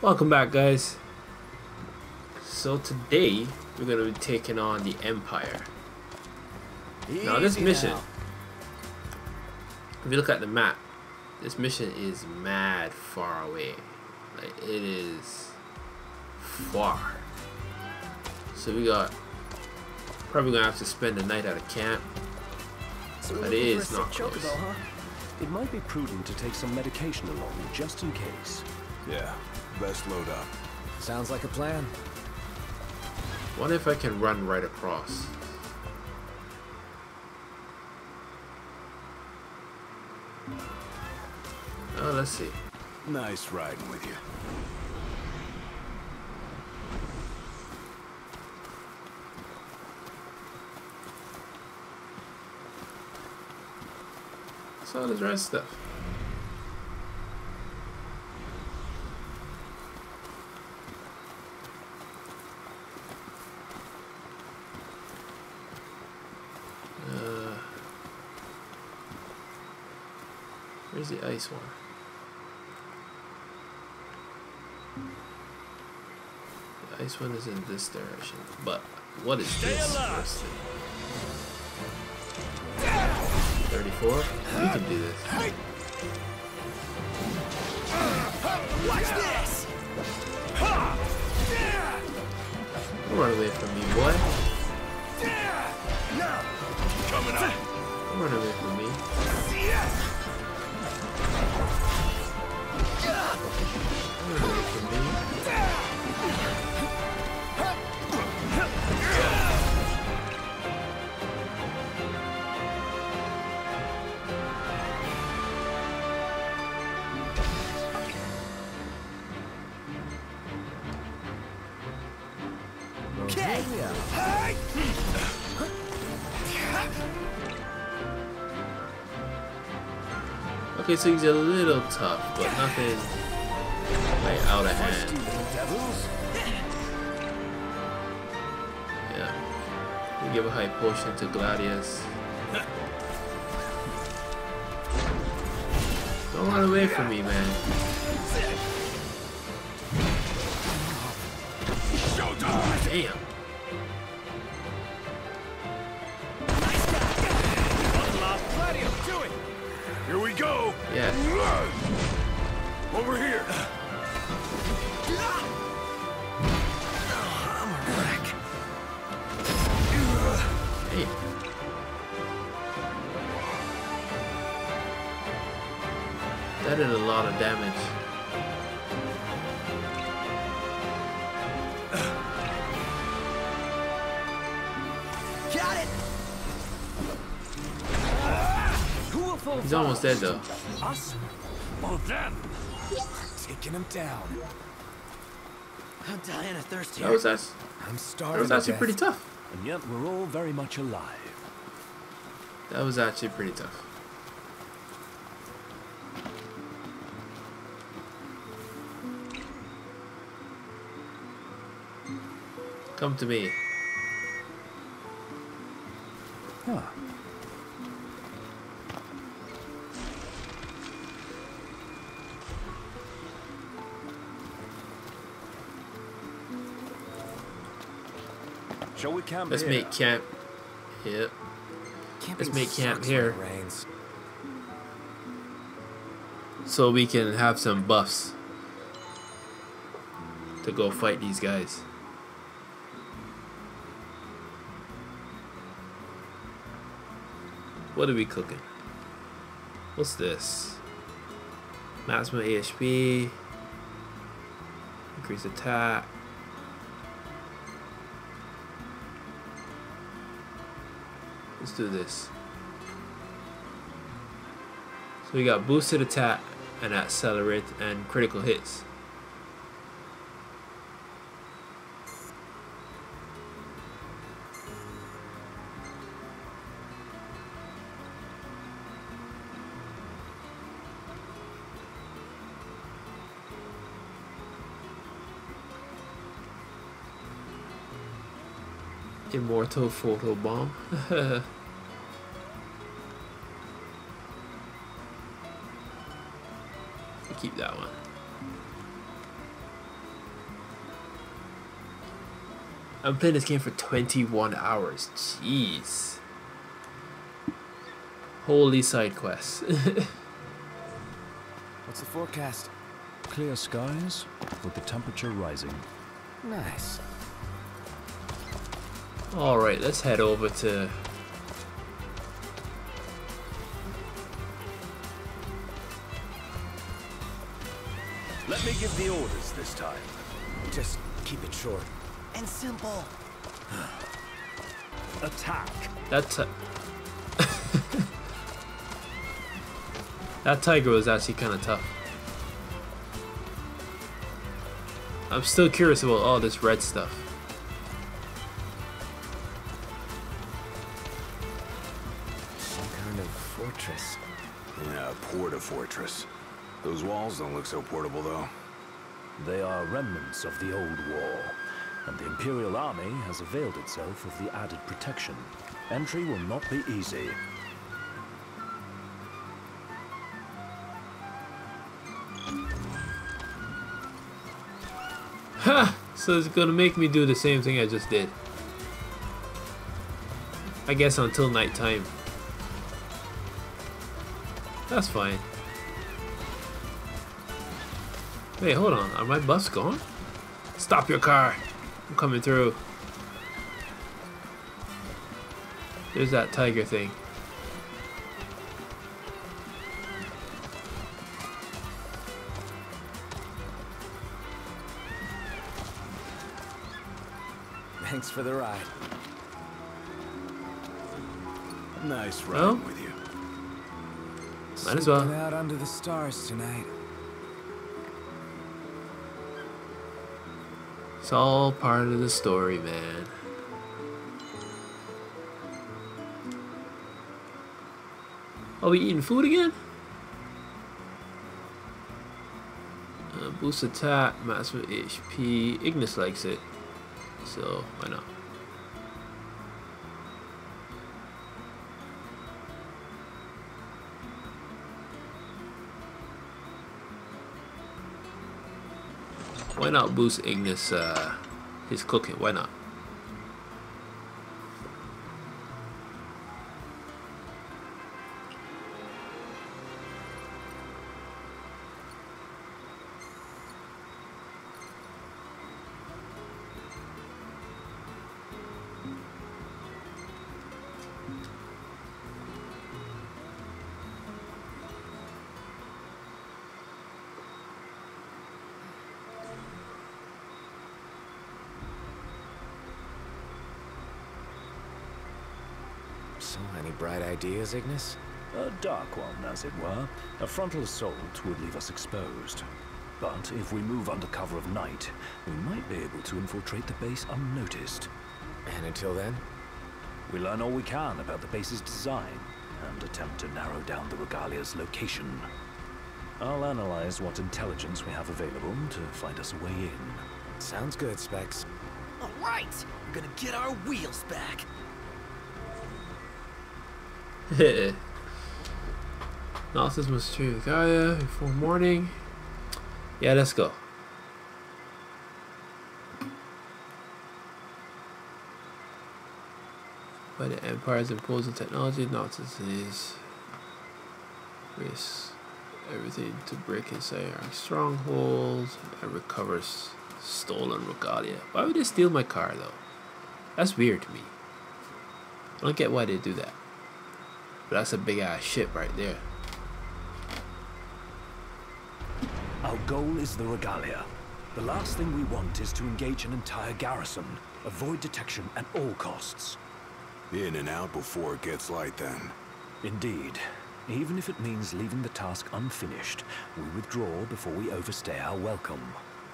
Welcome back, guys. So today we're gonna be taking on the Empire. Now this mission, if you look at the map, this mission is mad far away. Like, it is far. So we got probably gonna have to spend the night at a camp. But it is not close. Huh? It might be prudent to take some medication along, just in case. Yeah, best load up. Sounds like a plan. What if I can run right across? Oh, let's see. Nice riding with you. What's all this red stuff? Where's the ice one? The ice one is in this direction. But what is this first thing? 34? We can do this. Watch this! Don't run away from me, boy. Coming up. Don't run away from me. Don't run away from me. Okay, so he's a little tough, but nothing like out of hand. Yeah. We give a high potion to Gladius. Don't run away from me, man. Damn. Here we go. Yeah. Over here. I'm a wreck. Hey. That did a lot of damage. Got it. He's almost dead though. Us or them? Taking him down. I'm dying of thirst here. That was actually pretty tough. And yet we're all very much alive. That was actually pretty tough. Come to me. Huh. Shall we camp Let's here? make camp. Yep. Let's make camp here. So we can have some buffs to go fight these guys. What are we cooking? What's this? Maximum HP. Increase attack. Let's do this. So we got boosted attack and accelerate and critical hits. Immortal photo bomb. Keep that one. I'm playing this game for 21 hours. Jeez. Holy side quests. What's the forecast? Clear skies with the temperature rising. Nice. Alright, let's head over to... Let me give the orders this time. Just keep it short. And simple. Attack. That that tiger was actually kind of tough. I'm still curious about all this red stuff. Some kind of fortress. Yeah, fortress. Those walls don't look so portable, though. They are remnants of the old war, and the Imperial Army has availed itself of the added protection. Entry will not be easy. Ha! So it's gonna make me do the same thing I just did. I guess until nighttime. That's fine. Wait, hold on. Are my buffs gone? Stop your car. I'm coming through. There's that tiger thing. Thanks for the ride. Nice Well, riding with you. might as well. Sleeping out under the stars tonight. It's all part of the story, man. Are we eating food again? Boost attack, maximum HP. Ignis likes it, so why not? Why not boost Ignis his cooking? Why not? So, any bright ideas, Ignis? A dark one, as it were. A frontal assault would leave us exposed. But if we move under cover of night, we might be able to infiltrate the base unnoticed. And until then? We learn all we can about the base's design, and attempt to narrow down the Regalia's location. I'll analyze what intelligence we have available to find us a way in. Sounds good, Specs. All right, we're gonna get our wheels back. Analysis must retrieve the Gaia before morning. Yeah, let's go. By the Empire's imposing technology, Noctis is risk everything to break inside our stronghold and recovers stolen regalia. Why would they steal my car though? That's weird to me. I don't get why they do that. But that's a big ass ship right there. Our goal is the Regalia. The last thing we want is to engage an entire garrison. Avoid detection at all costs. In and out before it gets light, then. Indeed. Even if it means leaving the task unfinished, we withdraw before we overstay our welcome.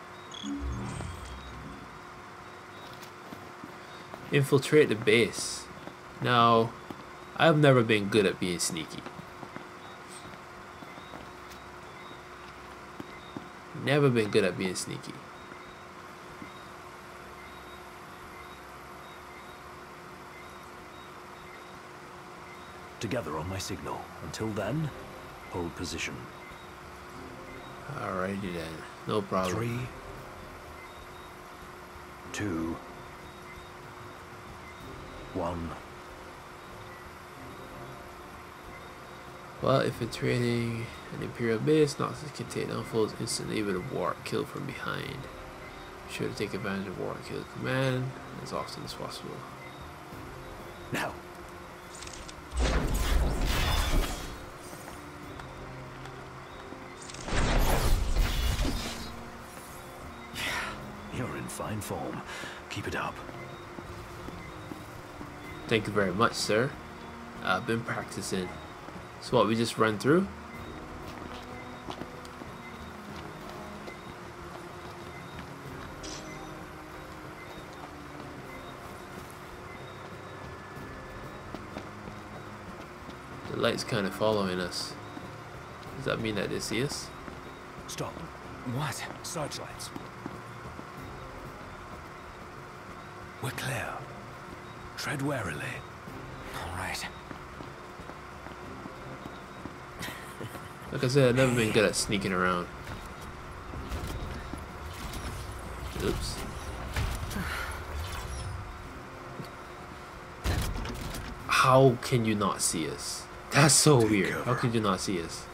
Infiltrate the base. Now, I've never been good at being sneaky. Never been good at being sneaky. Together on my signal. Until then, hold position. Alrighty then. No problem. 3, 2, one. Well, if it's raiding an imperial base, Noxus can take down foes instantly with a warp kill from behind. Be sure to take advantage of warp kill command as often as possible. Now. You're in fine form. Keep it up. Thank you very much, sir. I've been practicing. So what, we just run through? The light's kind of following us. Does that mean that they see us? Stop. What? Searchlights. We're clear. Tread warily. All right. Like I said, I've never been good at sneaking around. Oops. How can you not see us? That's so weird. How could you not see us?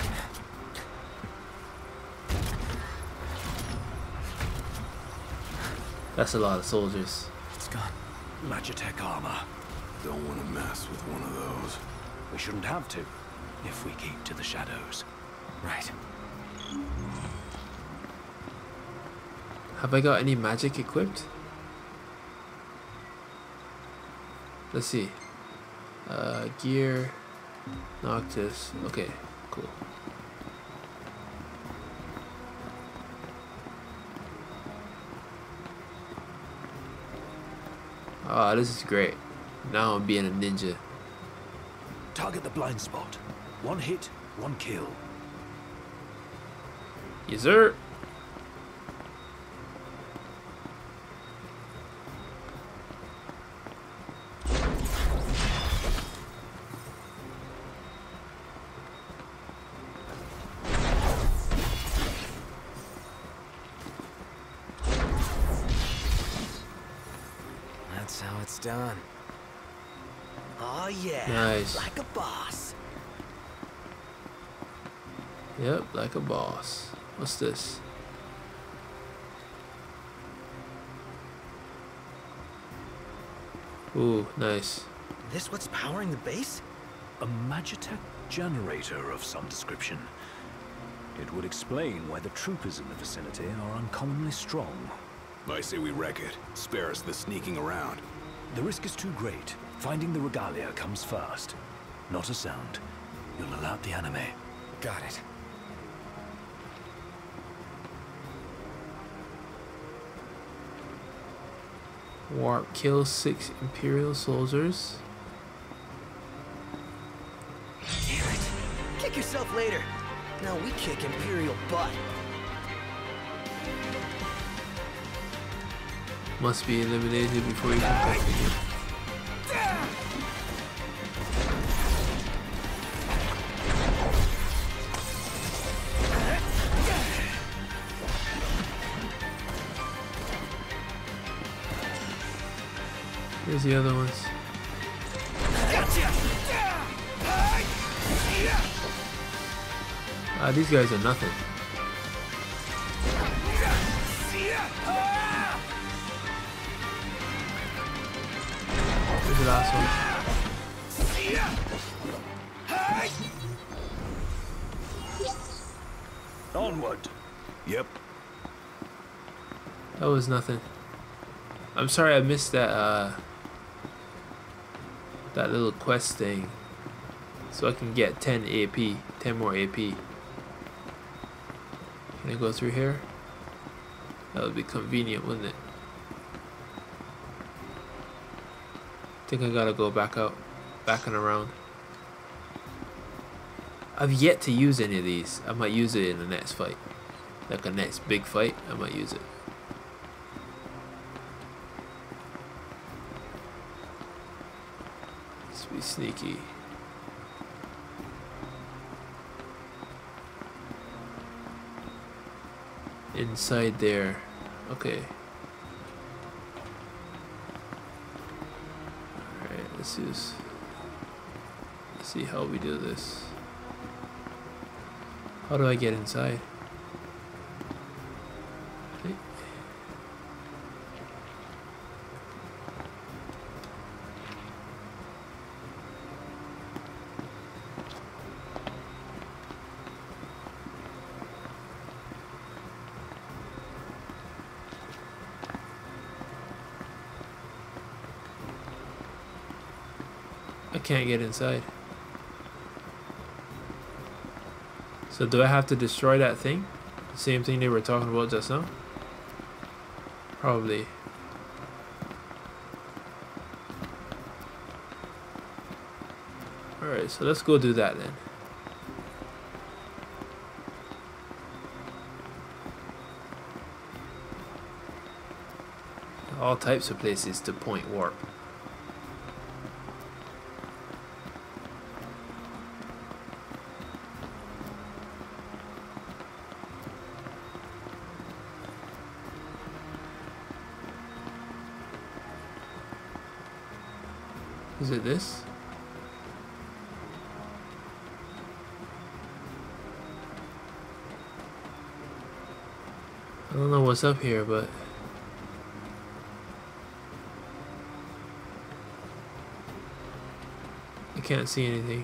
That's a lot of soldiers. It's gone. Magitech armor. Don't want to mess with one of those. We shouldn't have to, if we keep to the shadows. Right. Have I got any magic equipped? Let's see. Gear. Noctis. Okay, cool. Ah, this is great. Now I'm being a ninja. Target the blind spot. One hit, one kill. Yes, sir. That's how it's done. Oh yeah. Nice. Like a boss. Yep, like a boss. What's this? Ooh, nice. This what's powering the base? A Magitech generator of some description. It would explain why the troopers in the vicinity are uncommonly strong. I say we wreck it. Spare us the sneaking around. The risk is too great. Finding the regalia comes first. Not a sound. You'll alert the enemy. Got it. Warp kills 6 imperial soldiers. Damn it. Kick yourself later. Now we kick Imperial butt. Must be eliminated before you can continue. Here's the other ones. Ah, these guys are nothing. Here's the last one. Onward! Yep. That was nothing. I'm sorry I missed that that little quest thing. So I can get 10 AP, 10 more AP. Can I go through here? That would be convenient, wouldn't it? I think I gotta go back out, back and around. I've yet to use any of these. I might use it in the next fight. Like a next big fight, I might use it. Let's be sneaky. Inside there. Okay. Let's see how we do this. How do I get inside? Okay. I can't get inside. So do I have to destroy that thing? The same thing they were talking about just now? Probably. Alright, so let's go do that then. All types of places to point warp. Is it this? I don't know what's up here, but I can't see anything.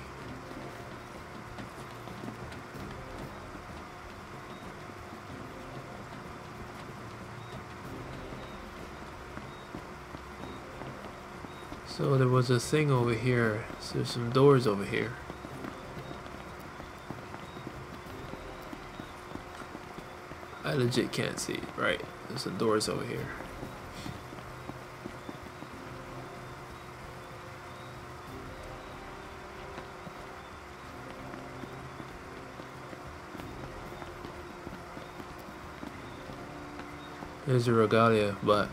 So there was a thing over here. So there's some doors over here. I legit can't see. Right. There's some doors over here. There's the regalia, but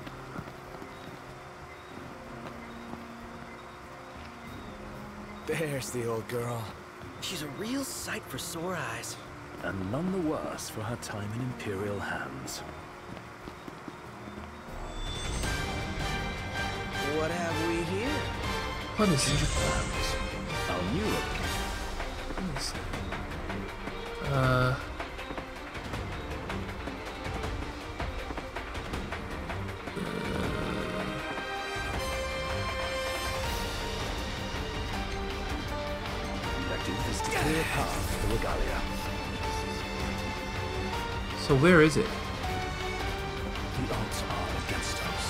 There's the old girl. She's a real sight for sore eyes. And none the worse for her time in Imperial hands. What have we here? what is Change it? of plans. Our new What is it? objective is to clear a path to the regalia. So where is it? The odds are against us.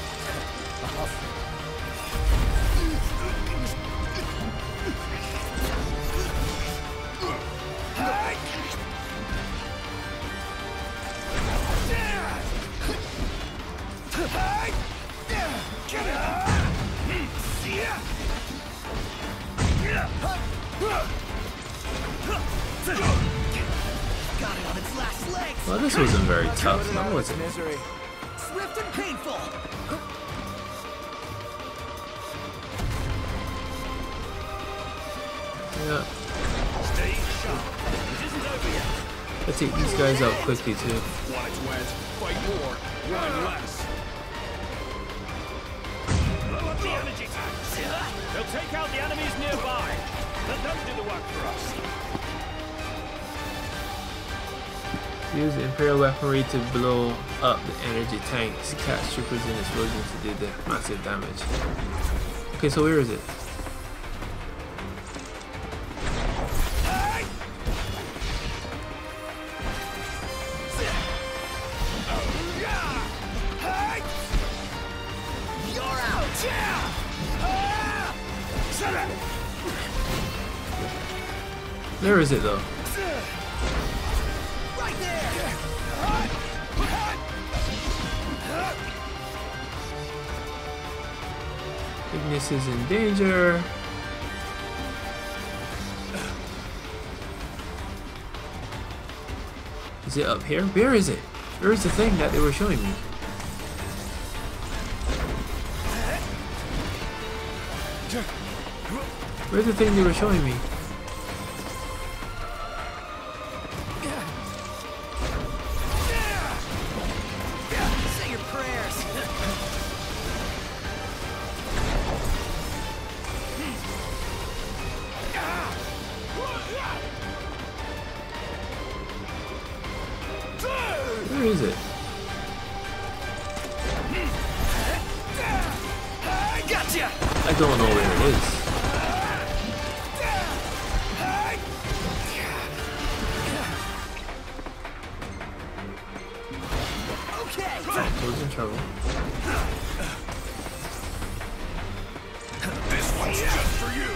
Got it on its last legs. Well, this wasn't very tough, now was it? Misery. Swift and painful. Yeah. Stay sharp. It isn't over yet. I take these guys out quickly too. Want it wet? Fight more. Run less. Blow up the energy tanks. They'll take out the enemies nearby. Let them do the work for us. Use the Imperial weaponry to blow up the energy tanks. Catch troopers and explosions to do the massive damage. Okay, so where is it? You're out. Where is it though? Right there. Ignis is in danger. Is it up here? Where is it? Where is the thing that they were showing me? Where's the thing they were showing me? Say your prayers. Where is it? I gotcha. I don't know where it is. Okay. Who's in trouble? This one's just for you.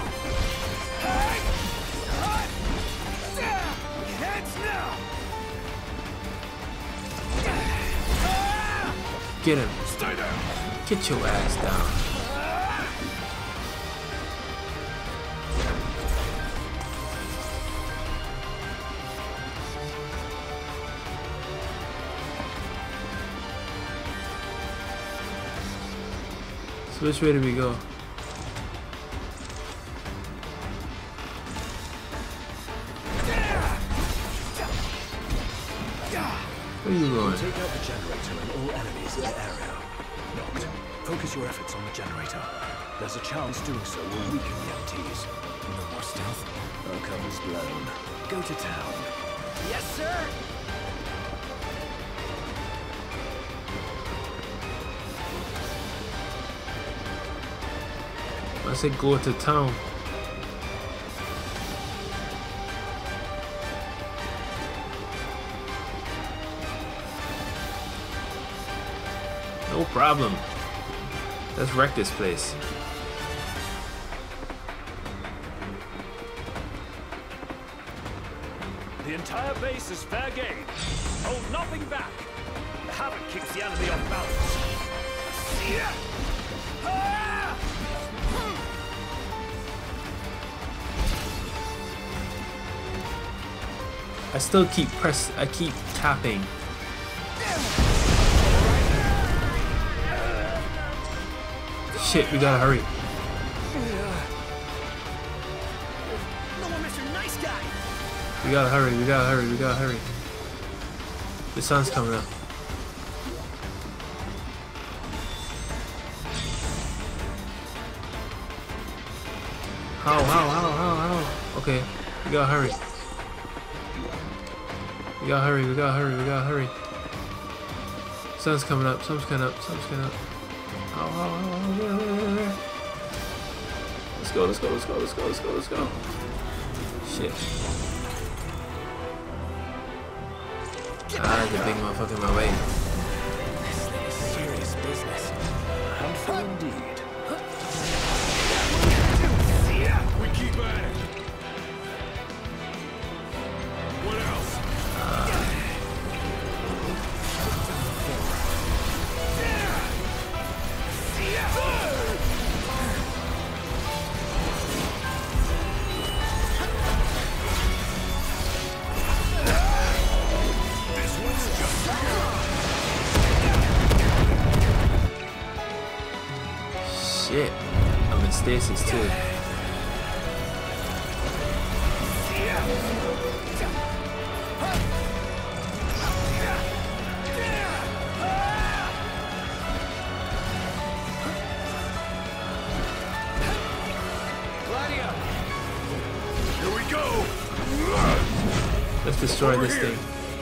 Heads now. Get him. Stay down. Get your ass down. So which way do we go? Where are you going? Take out the generator and all enemies in the area. Noct, focus your efforts on the generator. There's a chance doing so will weaken the MTs. No more stealth. Our cover's blown. Go to town. Yes, sir. I said go to town. No problem. Let's wreck this place. The entire base is fair game. Hold nothing back. The havoc kicks the enemy off balance. I still keep I keep tapping. Shit, we gotta hurry. No more Mr. Nice Guy. We gotta hurry, we gotta hurry, we gotta hurry. The sun's coming up. How? Okay, we gotta hurry. We gotta hurry, we gotta hurry, we gotta hurry. Sun's coming up, sun's coming up, sun's coming up. Where? Let's go, let's go, let's go, let's go, let's go, let's go. Shit. Ah, the big motherfucker in my way. This thing is serious business. Handful indeed. We keep at it. What else? This one's just for you. Shit. I'm in stasis too. Here we go. Let's destroy this thing.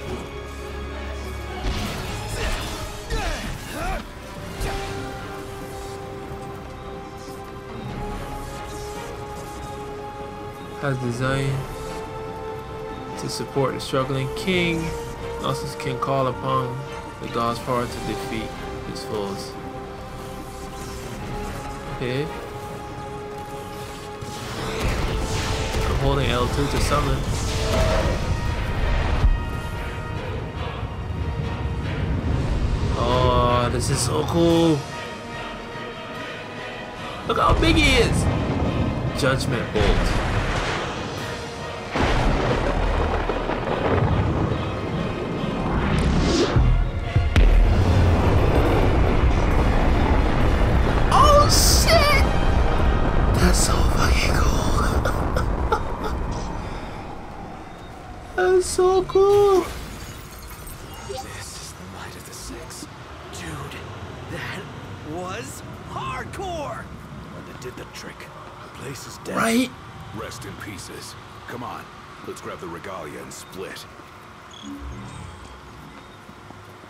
Has designed to support the struggling king. Also can call upon the god's power to defeat his foes. Okay. I'm holding L2 to summon. Oh, this is so cool. Look how big he is. Judgment Bolt. Oh shit! That's so fucking cool. That's so cool. This is the might of the six. Dude, that was hardcore. And it did the trick. The place is dead. Right? Rest in pieces. Come on. Let's grab the regalia and split.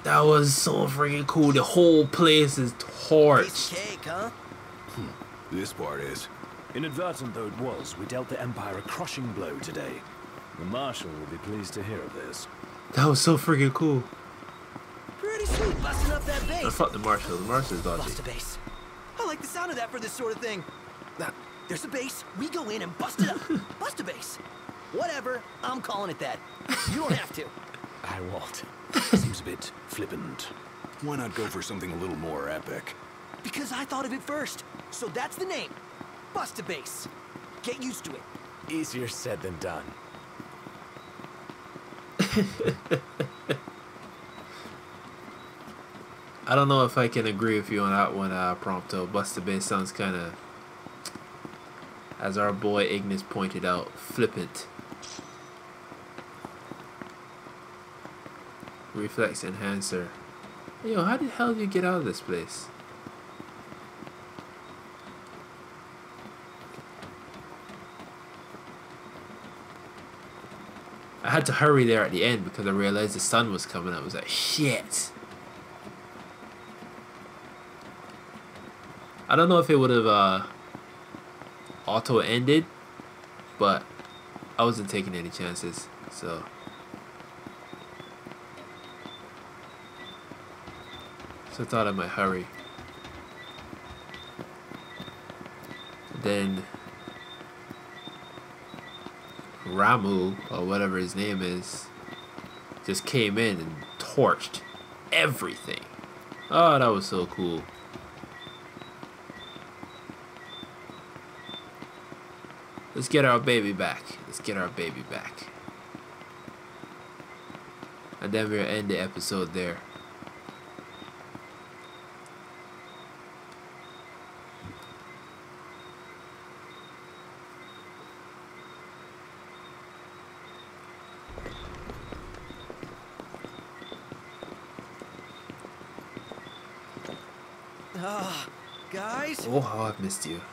That was so freaking cool. The whole place is Piece torched. of cake, huh? This part is. Inadvertent though it was, we dealt the Empire a crushing blow today. The Marshal will be pleased to hear of this. That was so freaking cool. Pretty sweet, busting up that Oh, base. fuck the Marshal. The Marshal is dodgy. Bust a base. I like the sound of that for this sort of thing. Now, there's a base. We go in and bust it up. Bust a base. Whatever. I'm calling it that. You don't have to. I won't. Seems a bit flippant. Why not go for something a little more epic? Because I thought of it first. So that's the name. Bust a base. Get used to it. Easier said than done. I don't know if I can agree with you on that one, Prompto. Bust the base sounds kind of, as our boy Ignis pointed out, flippant. Reflex enhancer. Yo, how the hell did you get out of this place? I had to hurry there at the end because I realized the sun was coming up. I was like, shit. I don't know if it would have auto ended, but I wasn't taking any chances, so I thought I might hurry. Then Ramuh, or whatever his name is, just came in and torched everything. Oh, that was so cool. Let's get our baby back. Let's get our baby back. And then we'll end the episode there. Guys? Oh, how I've missed you.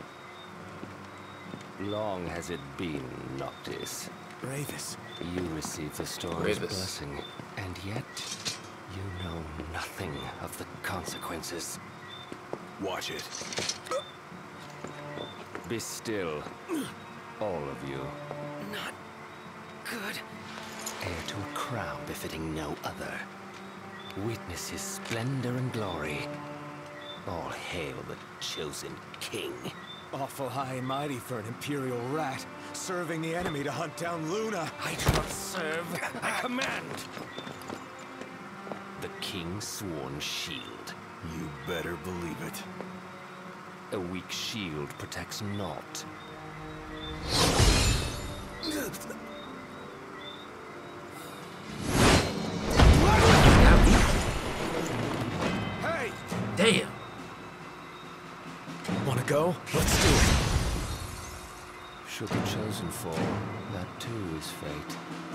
Long has it been, Noctis. Ravis. You received the storm's Ravis. blessing, and yet you know nothing of the consequences. Watch it. Be still, all of you. Not good. Heir to a crown befitting no other. Witness his splendor and glory. All hail the chosen king. Awful high and mighty for an imperial rat, serving the enemy to hunt down Luna. I do not serve, I command. The king's sworn shield. You better believe it. A weak shield protects naught. Hey! Damn. Wanna go? Let's do it. Should the chosen fall, that too is fate.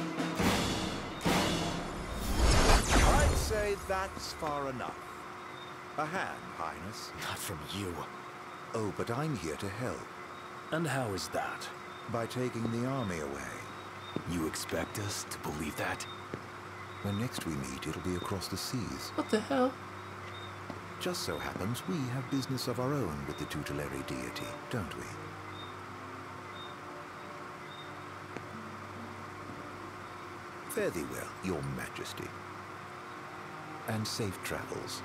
I'd say that's far enough. A hand, Highness. Not from you. Oh, but I'm here to help. And how is that? By taking the army away. You expect us to believe that? When next we meet, it'll be across the seas. What the hell? Just so happens we have business of our own with the tutelary deity, don't we? Fare thee well, your majesty. And safe travels.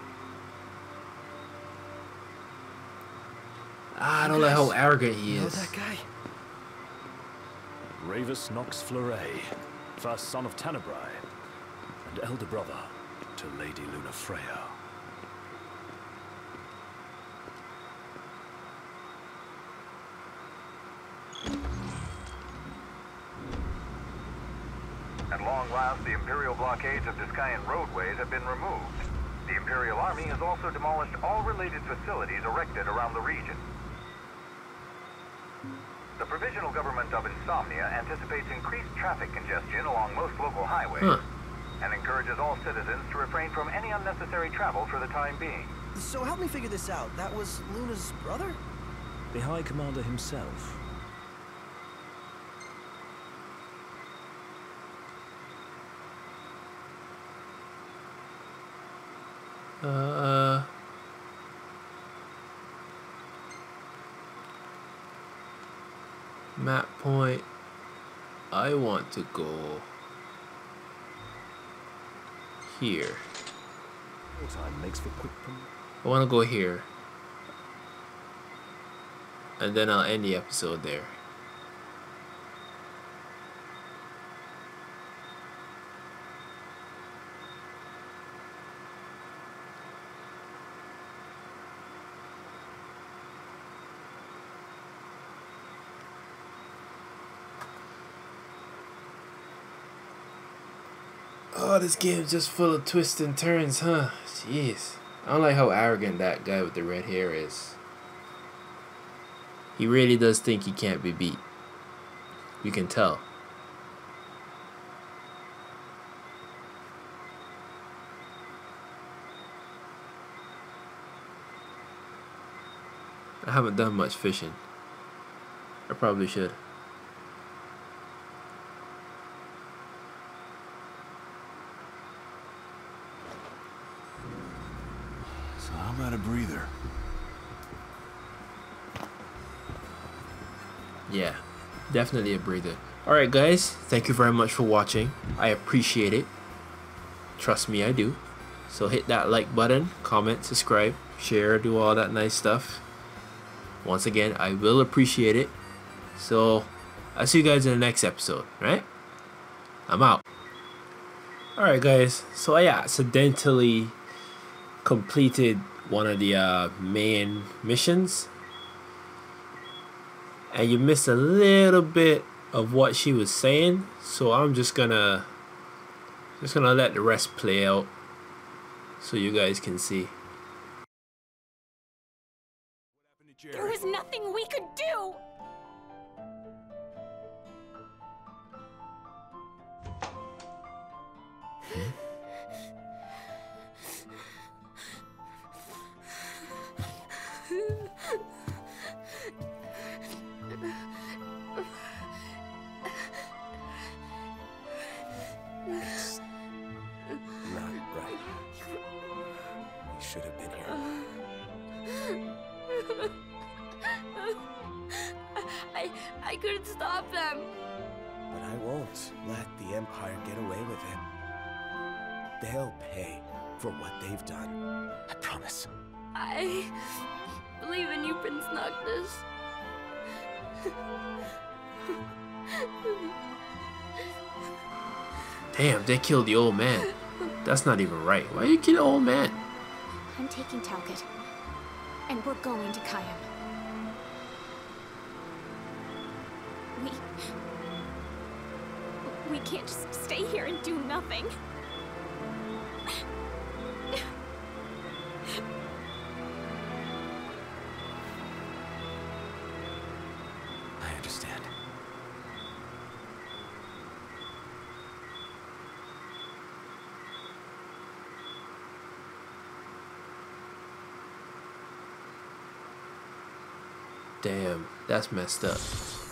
I don't like how arrogant he Know is. that guy? Ravis Nox Fleuret, first son of Tenebrae, and elder brother to Lady Luna Freya. At long last, the Imperial blockades of Discayan roadways have been removed. The Imperial Army has also demolished all related facilities erected around the region. The Provisional Government of Insomnia anticipates increased traffic congestion along most local highways, and encourages all citizens to refrain from any unnecessary travel for the time being. So help me figure this out. That was Luna's brother? The High Commander himself. Map point. I want to go here. Time makes for quick. I want to go here. And then I'll end the episode there. Oh, this game's just full of twists and turns, huh? Jeez. I don't like how arrogant that guy with the red hair is. He really does think he can't be beat. You can tell. I haven't done much fishing. I probably should. So how about a breather? Yeah, definitely a breather. Alright guys, thank you very much for watching. I appreciate it. Trust me, I do. So hit that like button, comment, subscribe, share, do all that nice stuff. Once again, I will appreciate it. So, I'll see you guys in the next episode, right? I'm out. Alright guys, so I accidentally completed one of the main missions. And you missed a little bit of what she was saying, so I'm just gonna let the rest play out so you guys can see. There was nothing we could do! It's not right. We should have been here. I couldn't stop them. But I won't let the Empire get away with it. They'll pay for what they've done. I promise. I believe in you, Prince Noctis. Damn, they killed the old man. That's not even right. Why you kill the old man? I'm taking Talcott, and we're going to Kayam. We can't just stay here and do nothing. I understand. Damn, that's messed up.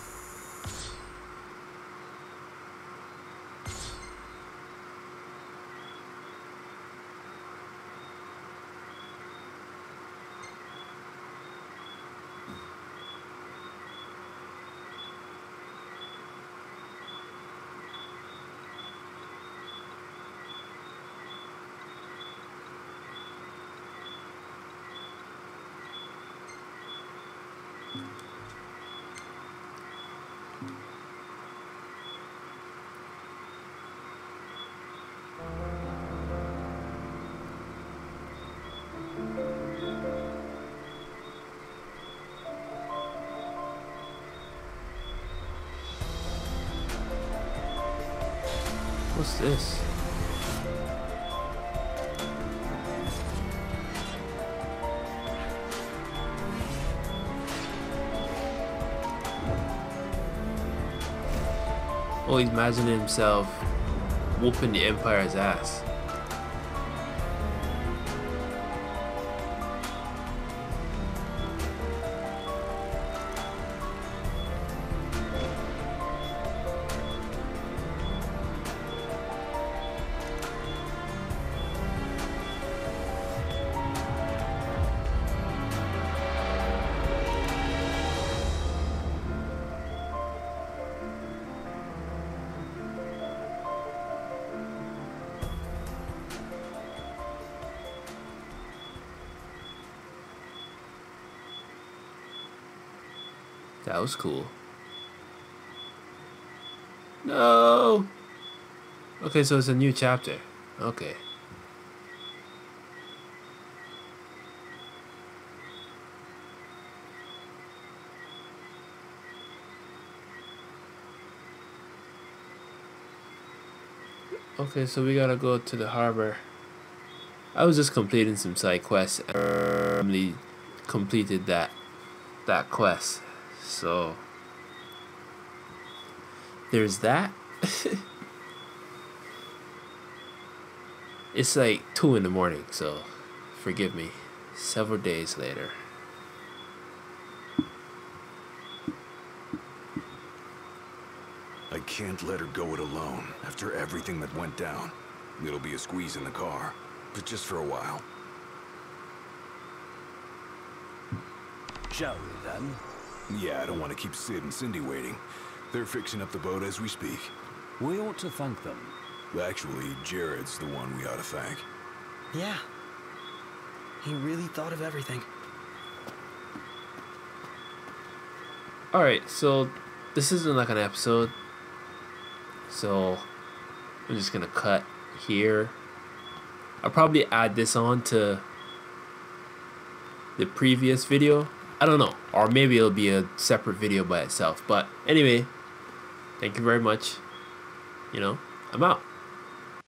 What's this? Oh, he's imagining himself whooping the Empire's ass. That was cool. No! Okay, so it's a new chapter. Okay. Okay, so we gotta go to the harbor. I was just completing some side quests and randomly completed that quest. So there's that. It's like 2 in the morning, so forgive me. Several days later. I can't let her go it alone. After everything that went down, it'll be a squeeze in the car, but just for a while. Shall we then? Yeah, I don't want to keep Sid and Cindy waiting. They're fixing up the boat as we speak. We ought to thank them. Actually, Jared's the one we ought to thank. Yeah. He really thought of everything. Alright, so this isn't like an episode. So I'm just gonna cut here. I'll probably add this on to the previous video. I don't know. Or maybe it'll be a separate video by itself. But anyway, thank you very much. You know, I'm out.